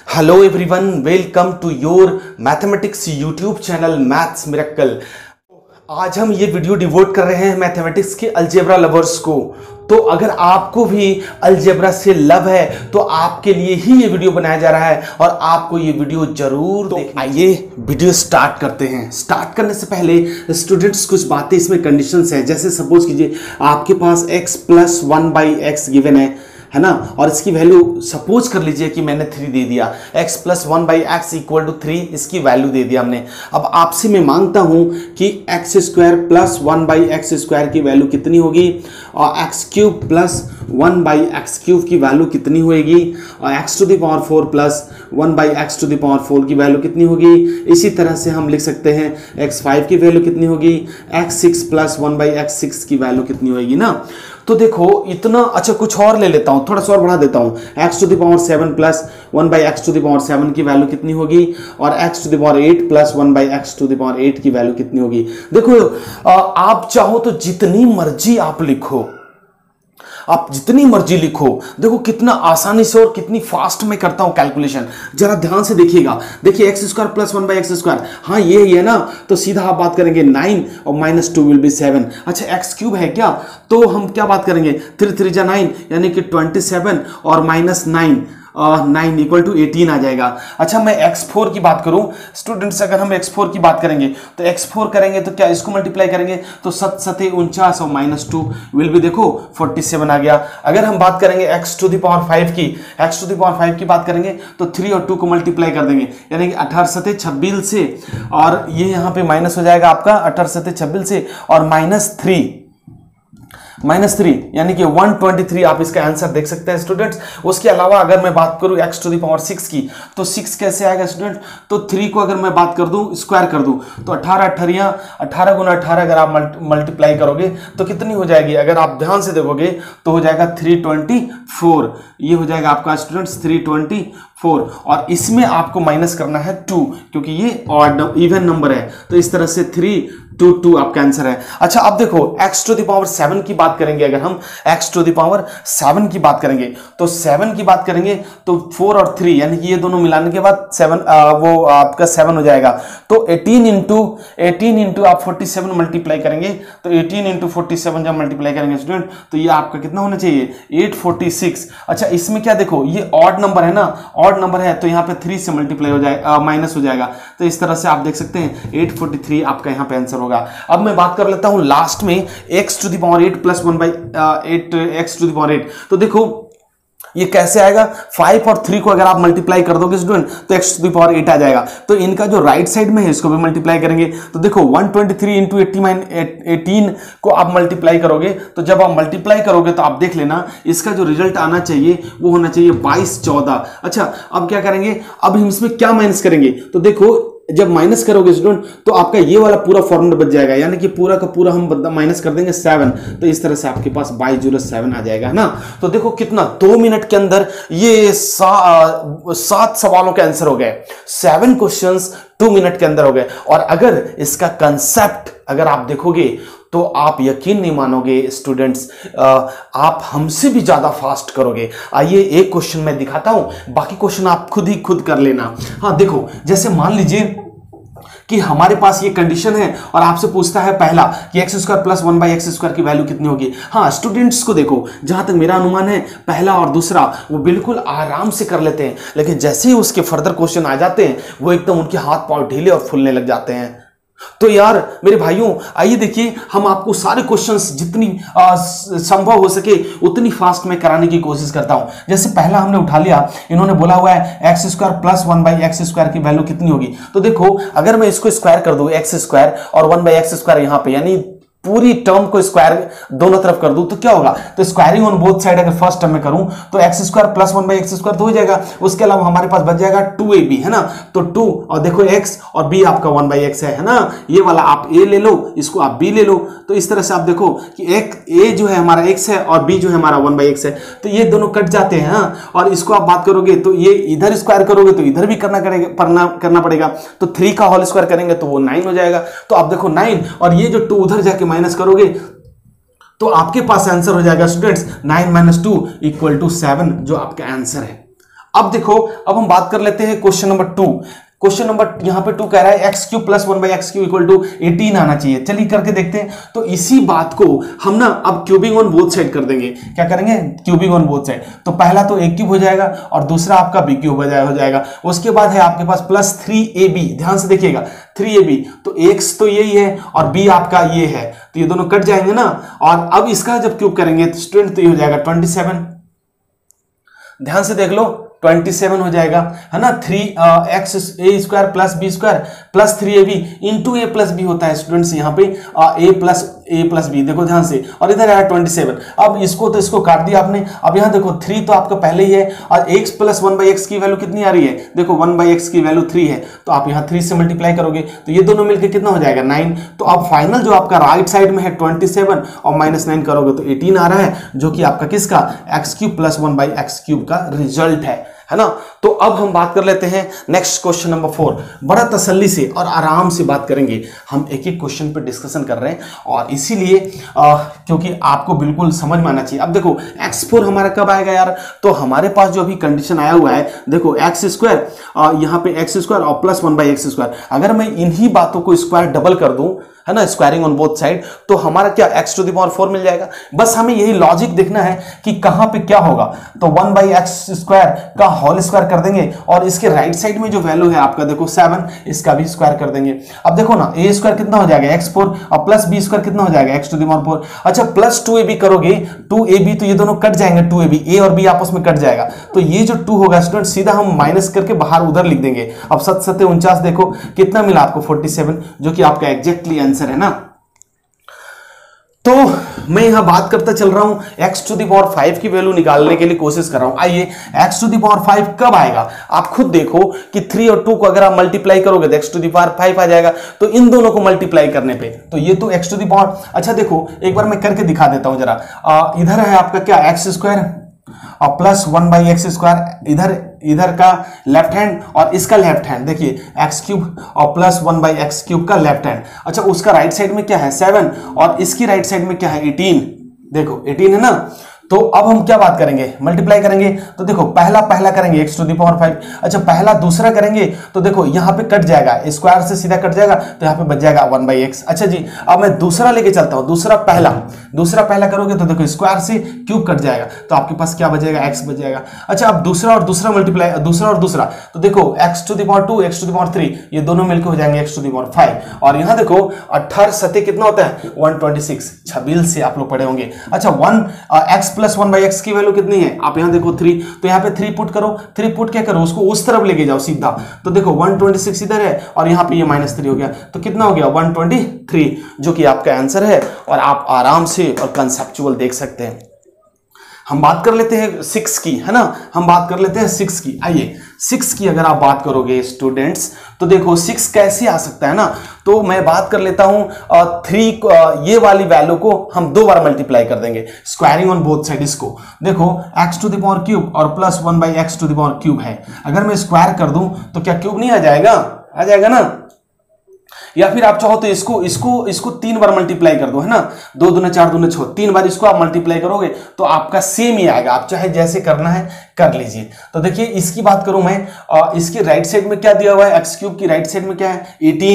Hello everyone, welcome to your mathematics YouTube channel maths miracle. आज हम ये video devote कर रहे हैं मैथमेटिक्स के अलजेब्रा लवर्स को। तो अगर आपको भी अलजेब्रा से लव है तो आपके लिए ही ये वीडियो बनाया जा रहा है और आपको ये वीडियो जरूर देखना। आइए वीडियो स्टार्ट करते हैं। स्टार्ट करने से पहले स्टूडेंट्स कुछ बातें इसमें कंडीशंस है। जैसे सपोज कीजिए आपके पास x प्लस 1/x गिवन है ना, और इसकी वैल्यू सपोज कर लीजिए कि मैंने 3 दे दिया। x plus 1/x equal to 3 इसकी वैल्यू दे दिया हमने। अब आपसे मैं मांगता हूं कि x square plus 1/x square की वैल्यू कितनी होगी और x cube plus 1/x cube की वैल्यू कितनी होगी और x to the power 4 plus 1/x to the power 4 की वैल्यू कितनी होगी। इसी तरह से हम लिख सकते हैं x5 की वैल्यू कितनी होगी, x6 प्लस 1/x6 की वैल्यू कितनी होगी ना। तो देखो इतना अच्छा, कुछ और ले लेता हूं, थोड़ा सा और बढ़ा देता हूं। x to the power 7 plus 1/x to the power 7 की वैल्यू कितनी होगी और x to the power 8 plus 1/x to the power 8 की वैल्यू कितनी होगी। देखो आप चाहो तो जितनी मर्जी आप लिखो, आप जितनी मर्जी लिखो। देखो कितना आसानी से और कितनी फास्ट में करता हूं कैलकुलेशन, जरा ध्यान से देखिएगा। देखिए x square plus 1/x square, हाँ ये है ना, तो सीधा आप बात करेंगे 9 और -2 विल बी 7। अच्छा x क्यूब है क्या, तो हम क्या बात करेंगे 3 3 जा 9 यानी कि 27 और -9 9 इक्वल टू 18 आ जाएगा। अच्छा मैं x4 की बात करूं स्टूडेंट्स, अगर हम x4 की बात करेंगे तो x4 करेंगे तो क्या इसको मल्टीप्लाई करेंगे तो 7 7 49 और -2 विल भी देखो 47 आ गया। अगर हम बात करेंगे x टू द पावर 5 की, x टू द पावर 5 की बात करेंगे तो 3 और 2 को मल्टीप्लाई कर देंगे यानी कि 18 7 26 से, और ये यहाँ पे माइनस हो जाएगा आपका 18 7 26 से और -3 यानी कि 123 आप इसका आंसर देख सकते हैं स्टूडेंट्स। उसके अलावा अगर मैं बात करूं x टू द पावर 6 की तो 6 कैसे आएगा स्टूडेंट, तो 3 को अगर मैं बात कर दूं स्क्वायर कर दूं तो 18 गुना 18 अगर आप मल्टीप्लाई करोगे तो कितनी हो जाएगी, अगर आप ध्यान से देखोगे तो हो जाएगा 324। ये हो जाएगा आपका स्टूडेंट्स 324 और इसमें आपको माइनस करना है 2 क्योंकि ये ऑड इवन नंबर है, तो इस तरह से 322 आपका आंसर है। अच्छा अब देखो x टू द पावर 7 की बात करेंगे, अगर हम x टू द पावर 7 की बात करेंगे तो 7 की बात करेंगे तो 4 और 3 यानी कि ये दोनों मिलाने के बाद 7 वो आपका 7 हो जाएगा। तो 18 इंटू आप 47 मल्टीप्लाई करेंगे तो 18 इंटू 47 जब मल्टीप्लाई करेंगे स्टूडेंट तो ये आपका कितना होना चाहिए 846। अच्छा इसमें क्या देखो ये ऑड नंबर है ना, ऑड नंबर है तो यहाँ पे 3 से मल्टीप्लाई हो जाएगा, माइनस हो जाएगा, तो इस तरह से आप देख सकते हैं 843 आपका यहाँ पे आंसर होगा। अब मैं बात कर लेता हूं लास्ट में x टू द पावर 8 प्लस 1/8 x टू द पावर 8। तो देखो ये कैसे आएगा, 5 और 3 को अगर आप मल्टीप्लाई कर दोगे स्टूडेंट तो x टू द पावर 8 आ जाएगा। तो इनका जो राइट साइड में है इसको भी मल्टीप्लाई करेंगे तो देखो 123 इंटू 18 को आप मल्टीप्लाई करोगे, तो जब आप मल्टीप्लाई करोगे तो आप देख लेना इसका जो रिजल्ट आना चाहिए वो होना चाहिए 22 14। अच्छा अब क्या करेंगे, अब हम इसमें क्या माइनस करेंगे, तो देखो जब माइनस करोगे स्टूडेंट तो आपका ये वाला पूरा फॉर्मूला बच जाएगा यानी कि पूरा का पूरा हम माइनस कर देंगे 7, तो इस तरह से आपके पास 2207 आ जाएगा ना। तो देखो कितना 2 मिनट के अंदर ये 7 सवालों के आंसर हो गए, 7 क्वेश्चंस 2 मिनट के अंदर हो गए। और अगर इसका कंसेप्ट अगर आप देखोगे तो आप यकीन नहीं मानोगे स्टूडेंट्स, आप हमसे भी ज्यादा फास्ट करोगे। आइए एक क्वेश्चन मैं दिखाता हूं, बाकी क्वेश्चन आप खुद कर लेना। हाँ देखो जैसे मान लीजिए कि हमारे पास ये कंडीशन है और आपसे पूछता है पहला कि x square plus 1/x square की वैल्यू कितनी होगी। हाँ स्टूडेंट्स को देखो जहां तक मेरा अनुमान है पहला और दूसरा वो बिल्कुल आराम से कर लेते हैं, लेकिन जैसे ही उसके फर्दर क्वेश्चन आ जाते हैं वो एकदम उनके हाथ पांव ढीले और फूलने लग जाते हैं। तो यार मेरे भाइयों आइए देखिए हम आपको सारे क्वेश्चंस जितनी संभव हो सके उतनी फास्ट में कराने की कोशिश करता हूं। जैसे पहला हमने उठा लिया, इन्होंने बोला हुआ है x square plus 1/x square की वैल्यू कितनी होगी। तो देखो अगर मैं इसको स्क्वायर कर दूं x स्क्वायर और 1/x स्क्वायर यहां पे यानी पूरी टर्म को स्क्वायर दोनों तरफ कर दूं तो क्या होगा, तो स्क्वायरिंग ऑन बोथ साइड अगर फर्स्ट टर्म में करूं तो x square plus 1/x square तो हो जाएगा। उसके अलावा हमारे पास बच जाएगा 2ab है ना, तो 2 और देखो x और b आपका 1/x है ना, ये वाला आप a ले लो, इसको आप b ले लो। तो इस तरह से आप देखो कि एक a जो है हमारा x है और b जो है हमारा 1/x है, तो ये दोनों कट जाते हैं। हाँ और इसको आप बात करोगे तो ये इधर स्क्वायर करोगे तो इधर भी करना पड़ेगा, तो 3 का होल स्क्वायर करेंगे तो वो 9 हो जाएगा। तो आप देखो 9 और ये जो 2 उधर जाके माइनस करोगे तो आपके पास आंसर हो जाएगा स्टूडेंट्स 9 - 2 = 7 जो आपका आंसर है। अब देखो, अब हम बात कर लेते हैं क्वेश्चन नंबर 2। क्वेश्चन नंबर यहाँ पे 2 कह रहा है x cube plus 1/x³ equal to 18 आना चाहिए। चलिए करके देखते हैं। तो इसी बात को हम ना अब क्यूबिंग ऑन बोथ साइड कर देंगे। क्या करेंगे? Cubing on both side. तो पहला तो a क्यूब हो जाएगा और दूसरा आपका b क्यूब हो जाएगा। उसके बाद है आपके पास प्लस 3ab, ध्यान से देखिएगा 3ab, तो x तो यही है और b आपका ये है, तो ये दोनों कट जाएंगे ना। और अब इसका जब क्यूब करेंगे तो स्टूडेंट तो ये हो जाएगा 27, ध्यान से देख लो 27 हो जाएगा, है ना। 3x² plus b² plus 3ab into a plus b होता है स्टूडेंट्स, यहाँ पे a प्लस b, देखो ध्यान से, और इधर आया 27। अब इसको तो इसको काट दिया आपने। अब यहाँ देखो 3 तो आपका पहले ही है और x प्लस 1/x की वैल्यू कितनी आ रही है? देखो 1/x की वैल्यू 3 है, तो आप यहाँ 3 से मल्टीप्लाई करोगे तो ये दोनों मिलकर कितना हो जाएगा? 9। तो अब फाइनल जो आपका राइट साइड में है 27 और -9 करोगे तो 18 आ रहा है, जो कि आपका किसका? x³ प्लस 1/x³ का रिजल्ट है ना। तो अब हम बात कर लेते हैं नेक्स्ट क्वेश्चन नंबर 4। बड़ा तसल्ली से और आराम से बात करेंगे, हम एक एक क्वेश्चन पे डिस्कशन कर रहे हैं और इसीलिए क्योंकि आपको बिल्कुल समझ में आना चाहिए। अब देखो x4 हमारा कब आएगा यार? तो हमारे पास जो अभी कंडीशन आया हुआ है, देखो x² यहाँ पे x² और प्लस 1/x², अगर मैं इन्हीं बातों को स्क्वायर डबल कर दूं, है ना, स्क्वायरिंग ऑन बोथ साइड, तो हमारा क्या x⁴ मिल जाएगा। बस हमें यही लॉजिक देखना है कि कहां पे क्या होगा। तो 1/x² का होल स्क्वायर कर देंगे और इसके राइट साइड में जो वैल्यू है आपका देखो 7, इसका भी स्क्वायर कर देंगे। अब देखो ना a² कितना हो जाएगा? x4 और प्लस b² कितना हो जाएगा? x⁴। अच्छा प्लस 2ab करोगे, 2ab तो ये दोनों कट जाएंगे, 2ab a और b आपस में कट जाएगा, तो ये जो 2 होगा स्टूडेंट सीधा हम माइनस करके बाहर उधर लिख देंगे। अब 7 7 49, देखो कितना मिला आपको? 47, जो कि आपका एग्जैक्टली आंसर है ना। तो मैं यहां बात करता चल रहा हूं x⁵ की वैल्यू निकालने के लिए कोशिश कर रहा हूं। आइए x⁵ कब आएगा? आप खुद देखो कि 3 और 2 को अगर आप मल्टीप्लाई करोगे तो x⁵ आ जाएगा। तो इन दोनों को मल्टीप्लाई करने पे तो ये तो x⁵। अच्छा देखो एक बार मैं करके दिखा देता हूं जरा। इधर है आपका क्या? x² और प्लस 1/x², इधर का लेफ्ट हैंड और इसका लेफ्ट हैंड, देखिए x³ और प्लस 1/x³ का लेफ्ट हैंड। अच्छा उसका राइट साइड में क्या है? 7 और इसकी राइट साइड में क्या है? 18, देखो 18 है ना। तो अब हम क्या बात करेंगे? मल्टीप्लाई करेंगे। तो देखो पहला करेंगे x⁵। अच्छा पहला दूसरा करेंगे तो देखो यहाँ पे कट जाएगा, स्क्वायर से सीधा कट जाएगा, तो यहाँ पे बच जाएगा 1/x। अच्छा जी अब मैं दूसरा लेके चलता हूँ। दूसरा पहला करोगे तो देखो स्क्वायर से क्यूब कट जाएगा, तो आपके पास क्या बचेगा? x बच जाएगा। अच्छा अब दूसरा और दूसरा मल्टीप्लाई, दूसरा और दूसरा, तो देखो x⁵, x⁵, ये दोनों मिलकर हो जाएंगे x⁵। और यहाँ देखो 18 सते कितना होता है? 126, 26 से आप लोग पढ़े होंगे। अच्छा x प्लस 1/x की वैल्यू कितनी है? आप यहां देखो 3, तो यहां पे 3 पुट करो। 3 पुट क्या करो? उसको उस तरफ लेके जाओ सीधा, तो देखो 126 इधर है और यहां पे ये -3 हो गया, तो कितना हो गया? 123, जो कि आपका आंसर है। और आप आराम से और कंसेप्चुअल देख सकते हैं। हम बात कर लेते हैं 6 की, है ना। हम बात कर लेते हैं 6 की। आइए 6 की अगर आप बात करोगे स्टूडेंट्स, तो देखो 6 कैसे आ सकता है ना। तो मैं बात कर लेता हूं 3, ये वाली वैल्यू को हम 2 बार मल्टीप्लाई कर देंगे, स्क्वायरिंग ऑन बोथ साइड। इसको देखो x³ और प्लस 1/x³ है, अगर मैं स्क्वायर कर दूं तो क्या क्यूब नहीं आ जाएगा? आ जाएगा ना। या फिर आप चाहो तो इसको 3 बार मल्टीप्लाई कर दो, है ना। 2 दूना 4 दूना 6, 3 बार इसको आप मल्टीप्लाई करोगे तो आपका सेम ही आएगा। आप चाहे जैसे करना है कर लीजिए। तो देखिए इसकी बात करूं मैं, इसकी राइट साइड में क्या दिया हुआ है? x³ की राइट साइड में क्या है?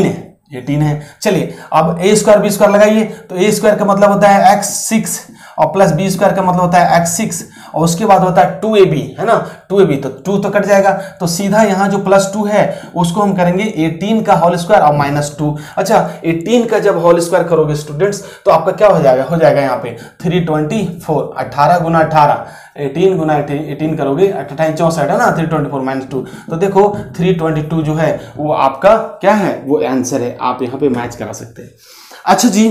18 है। चलिए अब a² b² लगाइए, तो a² का मतलब होता है x6 और प्लस b² का मतलब होता है x6 और उसके बाद होता है 2ab, है ना। 2ab तो 2 तो कट जाएगा, तो सीधा यहाँ जो +2 है उसको हम करेंगे 18 का होल स्क्वायर और -2। अच्छा 18 का जब होल स्क्वायर करोगे स्टूडेंट्स तो आपका क्या हो जाएगा? हो जाएगा यहाँ पे 324, 18 गुना 18, 18 गुना 18 करोगे 28 64 है ना, 324 -2, तो देखो 322 जो है वो आपका क्या है? वो आंसर है। आप यहाँ पे मैच करा सकते हैं। अच्छा जी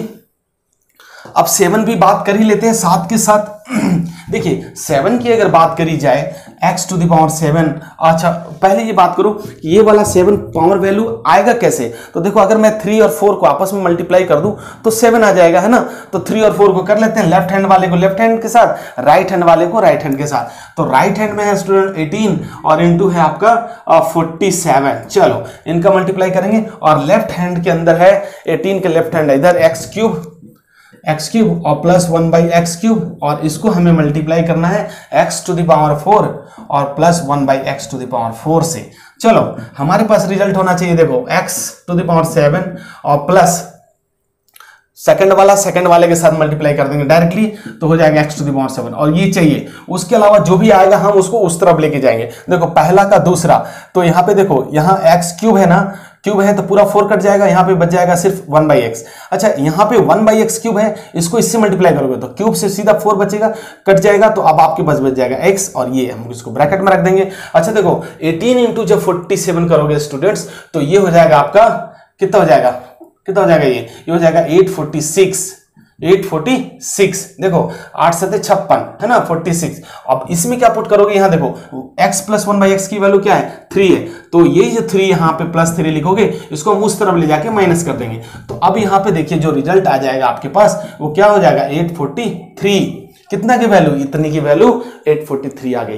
अब 7 भी बात कर ही लेते हैं साथ के साथ। देखिए 7 की अगर बात करी जाए x⁵। अच्छा पहले ये बात करो कि ये वाला 7 पावर वैल्यू आएगा कैसे। तो देखो अगर मैं 3 और 4 को आपस में मल्टीप्लाई कर दूं तो 7 आ जाएगा, है ना। तो 3 और 4 को कर लेते हैं, लेफ्ट हैंड वाले को लेफ्ट हैंड के साथ, राइट हैंड वाले को राइट हैंड के साथ। तो राइट हैंड में है स्टूडेंट 18 और इनटू है आपका 47। चलो इनका मल्टीप्लाई करेंगे और लेफ्ट हैंड के अंदर है 18 के लेफ्ट हैंड इधर x³ और प्लस 1/x³ और इसको हमें मल्टीप्लाई करना है x⁴ और प्लस 1/x⁴ से। चलो हमारे पास रिजल्ट होना चाहिए, देखो x⁷ और प्लस सेकंड वाले के साथ मल्टीप्लाई कर देंगे डायरेक्टली, तो हो जाएगा x⁷ और ये चाहिए। उसके अलावा जो भी आएगा हम उसको उस तरफ लेके जाएंगे। देखो पहला का दूसरा, तो यहाँ पे देखो यहाँ x³ है ना, क्यूब है तो पूरा 4 कट जाएगा, यहाँ पे बच जाएगा सिर्फ 1/x। अच्छा यहाँ पे 1/x³ है, इसको इससे मल्टीप्लाई करोगे तो क्यूब से सीधा 4 बचेगा, कट जाएगा, तो अब आपके पास बच जाएगा x और ये हम इसको ब्रैकेट में रख देंगे। अच्छा देखो 18 इंटू जब 47 करोगे स्टूडेंट्स, तो ये हो जाएगा आपका कितना हो जाएगा, ये हो जाएगा 846। देखो 8 7 56 है ना, 46। अब इसमें क्या पुट करोगे, यहाँ देखो x + 1/x की वैल्यू क्या है, 3 है, तो ये जो 3 यहाँ पे +3 लिखोगे, इसको हम उस तरफ ले जाके माइनस कर देंगे। तो अब यहाँ पे देखिए जो रिजल्ट आ जाएगा आपके पास वो क्या हो जाएगा 843। कितना की वैल्यू, इतनी की वैल्यू 843 आ गई।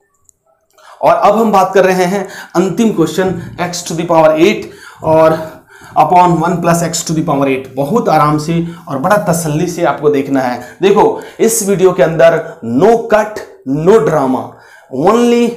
और अब हम बात कर रहे हैं अंतिम क्वेश्चन x⁸ और अपॉन 1 + x⁸। बहुत आराम से और बड़ा तसल्ली से आपको देखना है। देखो इस वीडियो के अंदर no cut no drama, only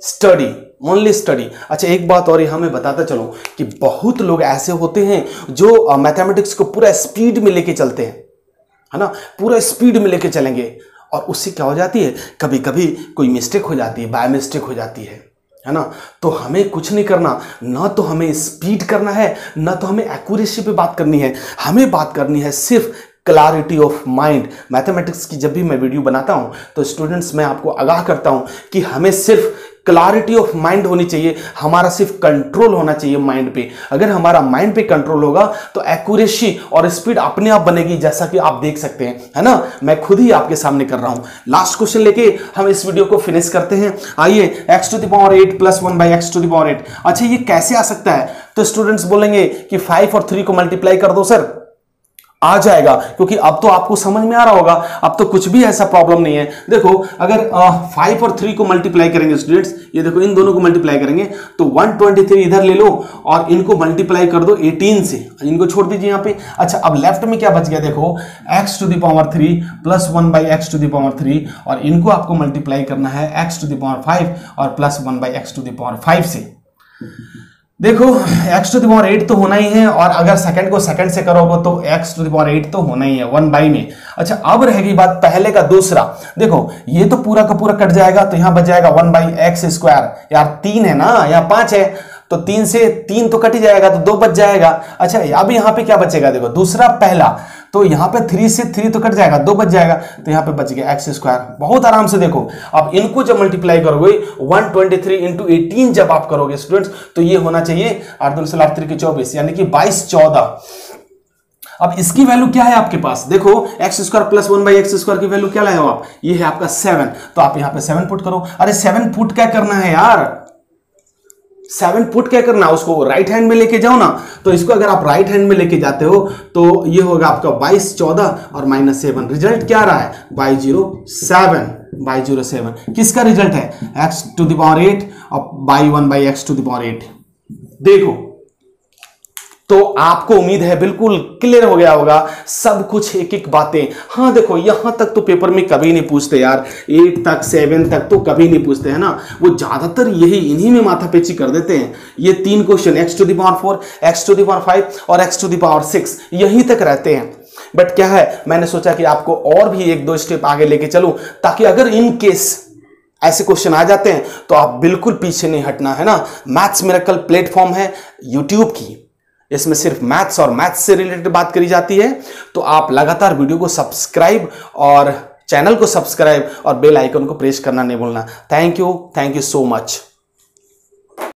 study. अच्छा एक बात और यहाँ मैं बताता चलूं कि बहुत लोग ऐसे होते हैं जो मैथमेटिक्स को पूरा स्पीड में लेके चलते हैं, है ना, पूरा स्पीड में लेके चलेंगे, और उससे क्या हो जाती है, कभी कभी कोई मिस्टेक हो जाती है, बाय मिस्टेक हो जाती है ना। तो हमें कुछ नहीं करना, ना तो हमें स्पीड करना है, ना तो हमें एक्यूरेसी पे बात करनी है, हमें बात करनी है सिर्फ क्लैरिटी ऑफ माइंड। मैथमेटिक्स की जब भी मैं वीडियो बनाता हूं तो स्टूडेंट्स मैं आपको आगाह करता हूं कि हमें सिर्फ क्लैरिटी ऑफ माइंड होनी चाहिए, हमारा सिर्फ कंट्रोल होना चाहिए माइंड पे। अगर हमारा माइंड पे कंट्रोल होगा तो एक्यूरेसी और स्पीड अपने आप बनेगी, जैसा कि आप देख सकते हैं, है ना, मैं खुद ही आपके सामने कर रहा हूं। लास्ट क्वेश्चन लेके हम इस वीडियो को फिनिश करते हैं। आइए x⁸ + 1/x⁸। अच्छा ये कैसे आ सकता है, तो स्टूडेंट्स बोलेंगे कि 5 और 3 को मल्टीप्लाई कर दो सर, आ जाएगा, क्योंकि अब तो आपको समझ में आ रहा होगा, अब तो कुछ भी ऐसा प्रॉब्लम नहीं है। देखो अगर 5 और 3 को मल्टीप्लाई करेंगे स्टूडेंट्स, ये देखो इन दोनों को मल्टीप्लाई करेंगे तो 123 इधर ले लो और इनको मल्टीप्लाई कर दो 18 से, इनको छोड़ दीजिए यहाँ पे। अच्छा अब लेफ्ट में क्या बच गया, देखो x⁷ + 1/x⁷, और इनको आपको मल्टीप्लाई करना है x⁵ और प्लस 1/x⁵ से। देखो x⁸ तो होना ही है, और अगर सेकंड को सेकंड से करोगे तो x⁸ तो होना ही है 1 में। अच्छा अब रहेगी बात पहले का दूसरा, देखो ये तो पूरा का पूरा कट जाएगा, तो यहां बच जाएगा 1/x²। यार 3 है ना, यहाँ 5 है, तो 3 से 3 तो कट ही जाएगा, तो 2 बच जाएगा। अच्छा अब यहाँ पे क्या बचेगा, देखो दूसरा पहला, तो यहाँ पे 3 से 3 तो कट जाएगा, 2 बच जाएगा, तो यहाँ पे बच गया x²। बहुत आराम से देखो, अब इनको जब मल्टीप्लाई करोगे 123 इंटू 18 जब आप करोगे स्टूडेंट्स, तो ये होना चाहिए 8 दूनी 8 3 24, यानी कि 22 14। अब इसकी वैल्यू क्या है आपके पास, देखो x² + 1/x² की वैल्यू क्या लाए हो आप, ये है आपका 7, तो आप यहाँ पे 7 पुट करो। अरे 7 पुट क्या करना है यार, 7 पुट क्या करना, उसको राइट हैंड में लेके जाओ ना, तो इसको अगर आप राइट हैंड में लेके जाते हो तो ये होगा आपका 22 14 और -7। रिजल्ट क्या रहा है, 207। किसका रिजल्ट है, x⁸ और 1/x⁸। देखो तो आपको उम्मीद है बिल्कुल क्लियर हो गया होगा सब कुछ, एक एक बातें। हाँ देखो यहां तक तो पेपर में कभी नहीं पूछते यार, 8 तक 7 तक तो कभी नहीं पूछते, है ना, वो ज्यादातर यही इन्हीं में माथापेची कर देते हैं। ये 3 क्वेश्चन x⁴, x⁵ और x⁶ यहीं तक रहते हैं। बट क्या है, मैंने सोचा कि आपको और भी 1-2 स्टेप आगे लेके चलूं, ताकि अगर इन केस ऐसे क्वेश्चन आ जाते हैं तो आप बिल्कुल पीछे नहीं हटना, है ना। मैथ्स मिरेकल प्लेटफॉर्म है यूट्यूब की, इसमें सिर्फ मैथ्स और मैथ्स से रिलेटेड बात करी जाती है, तो आप लगातार वीडियो को सब्सक्राइब और चैनल को सब्सक्राइब और बेल आइकन को प्रेस करना नहीं भूलना। Thank you so much.